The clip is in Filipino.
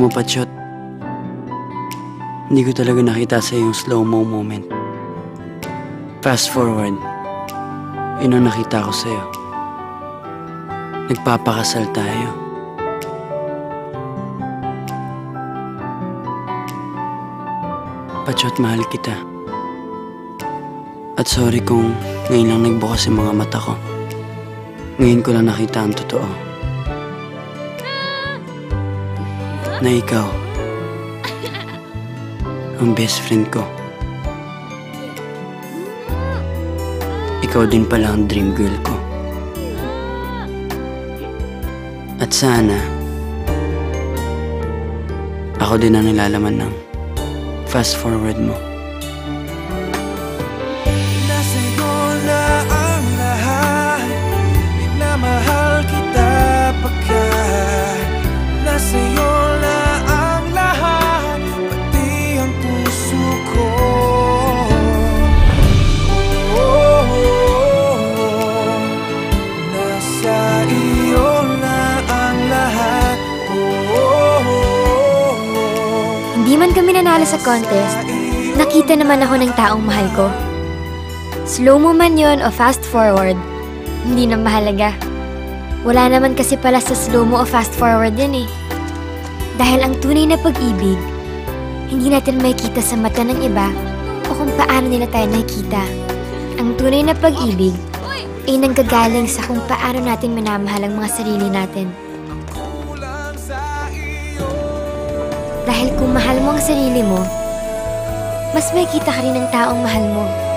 Alam mo, Patsyot, hindi ko talaga nakita sa yung slow-mo moment. Fast forward, yun ang nakita ko sa'yo. Nagpapakasal tayo. Patsyot, mahal kita. At sorry kung ngayon lang nagbukas yung mga mata ko. Ngayon ko lang nakita ang totoo. Na ikaw ang best friend ko. Ikaw din pala ang dream girl ko. At sana ako din ang nilalaman ng fast forward mo. Nasa'yo na ang lahat, minamahal kita pagkat nasa'yo na ang lahat, pati ang puso ko. Nasa iyo na ang lahat. Hindi man kami nanalo sa contest, nakita naman ako ng taong mahal ko. Slow-mo man yun o fast forward, hindi na mahalaga. Wala naman kasi pala sa slow-mo o fast forward yan eh. Dahil ang tunay na pag-ibig, hindi natin makikita sa mata ng iba o kung paano nila tayo nakikita. Ang tunay na pag-ibig ay nanggagaling sa kung paano natin minamahal ang mga sarili natin. Dahil kung mahal mo ang sarili mo, mas makikita ka rin ng taong mahal mo.